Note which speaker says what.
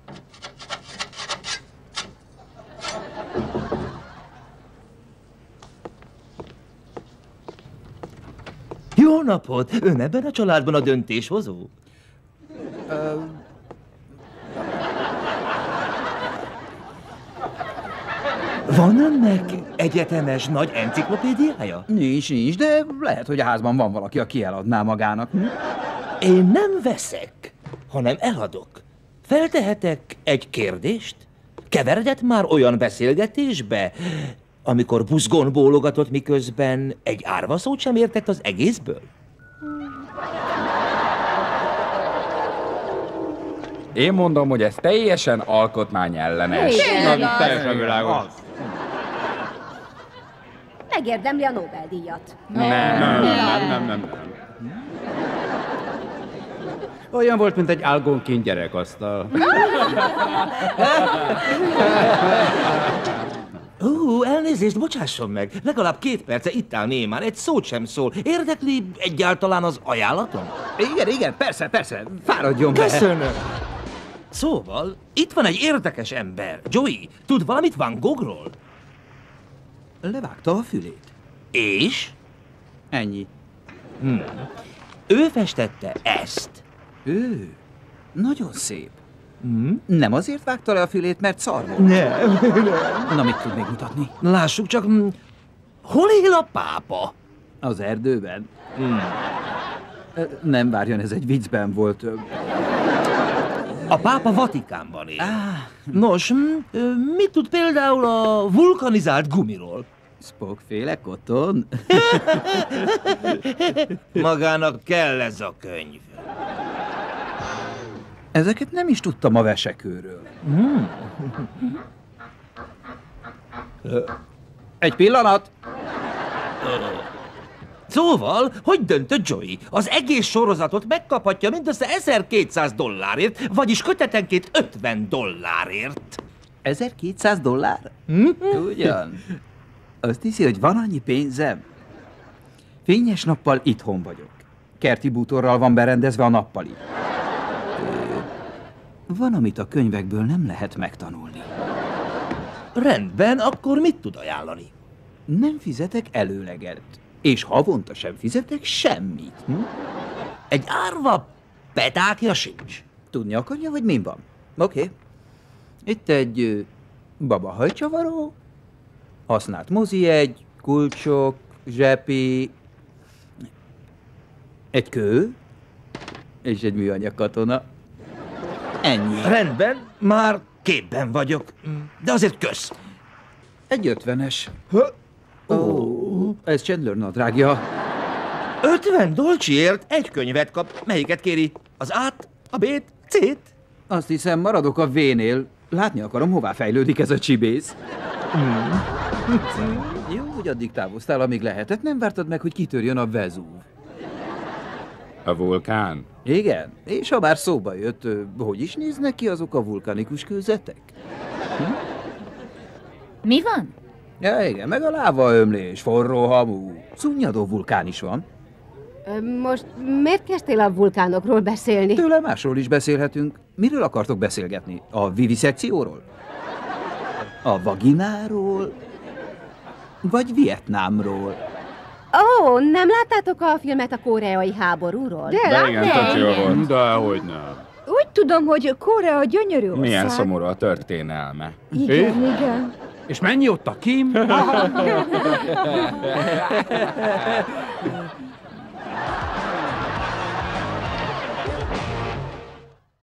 Speaker 1: Jó napot! Ön ebben a családban a döntéshozó? Van önnek egyetemes nagy enciklopédiája?
Speaker 2: Nincs, de lehet, hogy a házban van valaki, aki eladná magának.
Speaker 1: Én nem veszek, hanem eladok. Feltehetek egy kérdést? Keveredett már olyan beszélgetésbe, amikor buzgón bólogatott, miközben egy árva szót sem értett az egészből?
Speaker 3: Én mondom, hogy ez teljesen alkotmányellenes.
Speaker 4: Teljesen világos.
Speaker 5: Megérdemli a Nobel-díjat.
Speaker 4: Nem. Olyan volt, mint egy algonkin gyerekasztal.
Speaker 1: Elnézést, bocsásson meg. Legalább 2 perce itt áll némán, egy szót sem szól. Érdekli egyáltalán az ajánlatom?
Speaker 2: Igen, persze. Fáradjon be.
Speaker 1: Köszönöm. Szóval, itt van egy érdekes ember. Joey, tud valamit Van Goghról?
Speaker 2: Levágta a fülét.
Speaker 1: És?
Speaker 2: Ennyi.
Speaker 1: Ő festette ezt.
Speaker 2: Ő? Nagyon szép. Nem azért vágta le a fülét, mert szar volt?
Speaker 1: Nem.
Speaker 2: Na, mit tud még mutatni?
Speaker 1: Lássuk csak, hol él a pápa?
Speaker 2: Az erdőben? Nem, várjon, ez egy viccben volt.
Speaker 1: A pápa Vatikánban él. Nos, mit tud például a vulkanizált gumiról?
Speaker 2: Spock-féle koton?
Speaker 1: Magának kell ez a könyv.
Speaker 2: Ezeket nem is tudtam a vesekőről. Egy pillanat!
Speaker 1: Szóval, hogy döntött Joey? Az egész sorozatot megkaphatja mindössze $1200, vagyis kötetenként $50.
Speaker 2: $1200? Ugyan. Azt hiszi, hogy van annyi pénzem? Fényes nappal itthon vagyok. Kerti bútorral van berendezve a nappali. Van, amit a könyvekből nem lehet megtanulni.
Speaker 1: Rendben, akkor mit tud ajánlani?
Speaker 2: Nem fizetek előleget. És havonta sem fizetek semmit.
Speaker 1: Egy árva petákja sincs.
Speaker 2: Tudni akarja, hogy min van? Oké. Itt egy babahajcsavaró, használt mozijegy, kulcsok, zsepi, egy kő és egy műanyag katona. Ennyi.
Speaker 1: Rendben, már képben vagyok, de azért kösz.
Speaker 2: Egy 50-es. Ez Chandler nadrágja.
Speaker 1: 50 dolcsiért egy könyvet kap. Melyiket kéri? Az A-t, a B-t, C-t?
Speaker 2: Azt hiszem, maradok a V-nél. Látni akarom, hová fejlődik ez a csibész. Jó, hogy addig távoztál, amíg lehetett. Nem vártad meg, hogy kitörjön a Vezúv.
Speaker 3: A vulkán?
Speaker 2: Igen, és ha már szóba jött, hogy is néznek ki azok a vulkanikus kőzetek?
Speaker 6: Mi van?
Speaker 2: Ja, igen, meg a lávaömlés, forró hamu, szunnyadó vulkán is van.
Speaker 5: Most miért kezdtél a vulkánokról beszélni?
Speaker 2: Tőle másról is beszélhetünk. Miről akartok beszélgetni? A viviszekcióról? A vagináról? Vagy Vietnámról?
Speaker 5: Ó, nem láttátok a filmet a koreai háborúról?
Speaker 3: De igen, tök jó volt. De hogy nem.
Speaker 7: Úgy tudom, hogy Korea gyönyörű ország.
Speaker 3: Milyen szomorú a történelme.
Speaker 7: Igen.
Speaker 4: És mennyi ott a Kim?